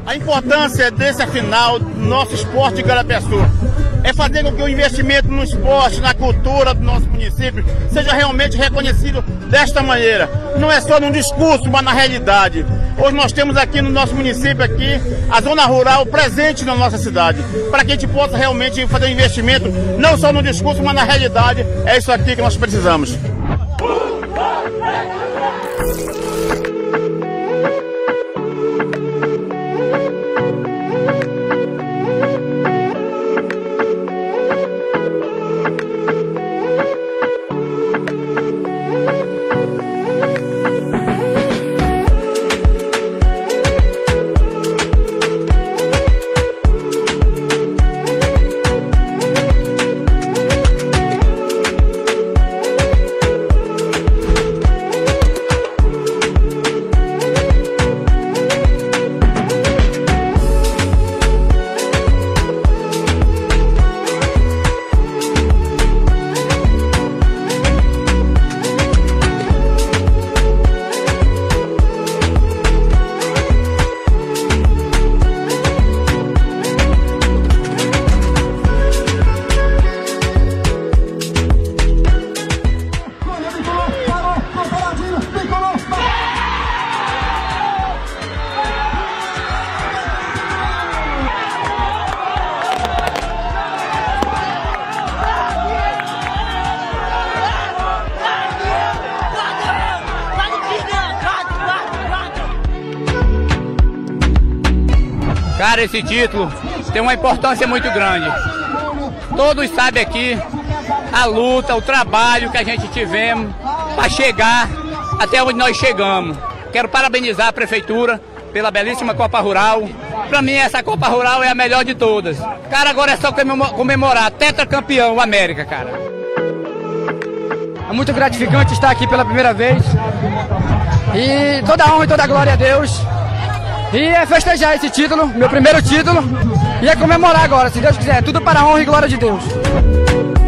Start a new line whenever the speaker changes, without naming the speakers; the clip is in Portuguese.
A importância dessa final do nosso esporte de Igarapiaçu é fazer com que o investimento no esporte, na cultura do nosso município, seja realmente reconhecido desta maneira. Não é só num discurso, mas na realidade. Hoje nós temos aqui no nosso município, aqui, a zona rural presente na nossa cidade, para que a gente possa realmente fazer um investimento, não só no discurso, mas na realidade. É isso aqui que nós precisamos.
Cara, esse título tem uma importância muito grande. Todos sabem aqui a luta, o trabalho que a gente tivemos para chegar até onde nós chegamos. Quero parabenizar a Prefeitura pela belíssima Copa Rural. Para mim, essa Copa Rural é a melhor de todas. Cara, agora é só comemorar. Tetracampeão América, cara.
É muito gratificante estar aqui pela primeira vez. E toda a honra e toda a glória a Deus. E é festejar esse título, meu primeiro título. E é comemorar agora, se Deus quiser. Tudo para a honra e glória de Deus.